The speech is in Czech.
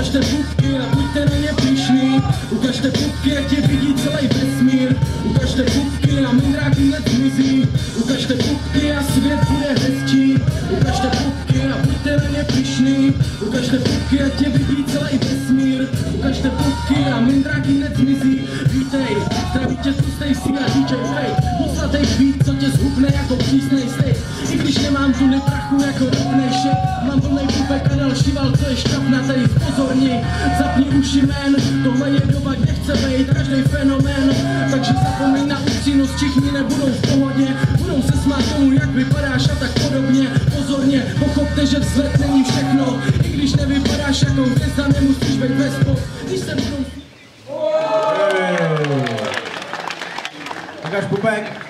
Ukažte pupky a buďte na ně pyšný. Ukažte pupky, jak tě vidí celý vesmír. Ukažte pupky a mindráky hned zmizí. Ukažte pupky a svět bude hezčí. Ukažte pupky a buďte na ně pyšný. Ukažte pupky, jak tě vidí celý vesmír. Ukažte pupky a mindráky hned zmizí. Vítej, zdraví tě tlustej si a DJ Fate. Poslatej beat, co tě zhubne jako přísnej steak. I když nemám tuny prachu jako rovnej shit, mám plnej pupek a další val, co je šťavnatej. Pozorni, zapni uši men, tohle je doba, kde chce bejt každej fenomén. Takže zapomeň na upřímnost, všichni nebudou v pohodě, budou se smát tomu, jak vypadáš a tak podobně. Pozorně, pochopte, že vzhled není všechno, i když nevypadáš jako hvězda, nemusíš být bez pop. Když se budou... Lukáš Pupek.